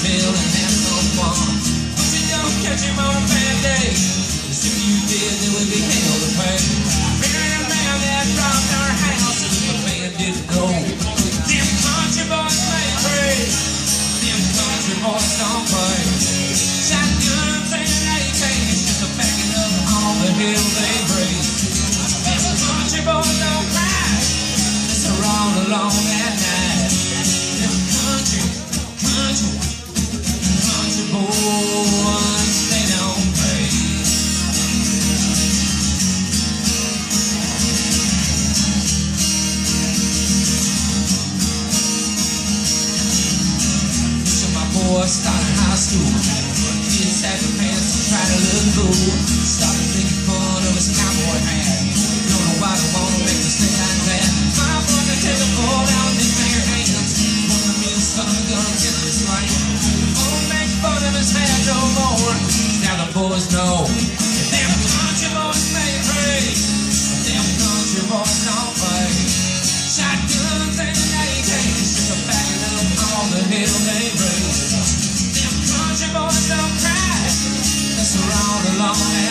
smell and have no fun. But you don't catch him on a bad day, 'cause if you did, there would be hell to pay. Married a man that robbed our house, and the man didn't know. Them country boys play crazy, them country boys don't play. Shotguns and AKs, just a backing up all the hell they raise. Them country boys don't cry, it's a roll along at night. Them country boys, they don't play. So my boy started high school, kids had their pants and tried to look cool. Started making fun of his cowboy hat. Don't know why they wanna make us think like that. My boy can take a ball out in his bare hands. One of me son of a gun get this right. Won't make fun of his hat no more. Now the boys know them country boys may pray, but them country boys don't play. Shotguns and AKs, just a backing up all the hell they raise. Them country boys don't cry, that's around along.